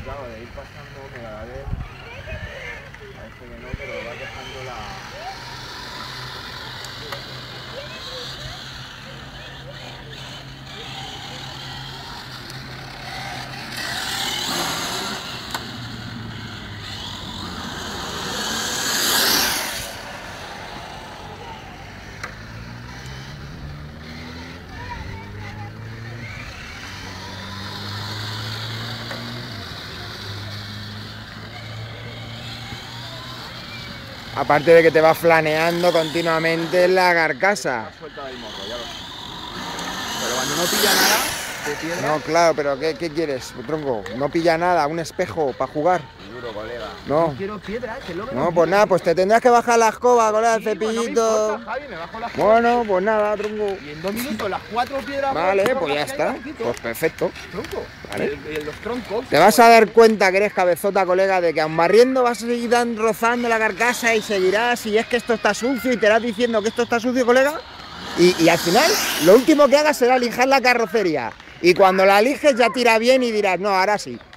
claro, de ir pasando, que cada vez parece que no, pero va dejando la... Aparte de que te va flaneando continuamente la carcasa. Suelta del morro, ya lo sé. Pero cuando no pilla nada de piedra... No, claro, pero ¿qué quieres, tronco? No pilla nada, un espejo para jugar. Duro, colega. No. Quiero piedra, que es lo que No, pues nada, pues te tendrás que bajar la escoba, colega, el sí, pues no me cepillito. importa, Javi, me bajo las Bueno, pues nada, tronco. y en 2 minutos las 4 piedras... Vale, por pues ya las que hay, está. las quito. Pues perfecto. Tronco. Vale. Los troncos. Te vas a dar cuenta que eres cabezota, colega, de que aun barriendo vas a seguir rozando la carcasa y seguirás, y es que esto está sucio, y te irás diciendo que esto está sucio, colega. Y al final, lo último que hagas será lijar la carrocería. Y cuando la lijes ya tira bien y dirás, no, ahora sí.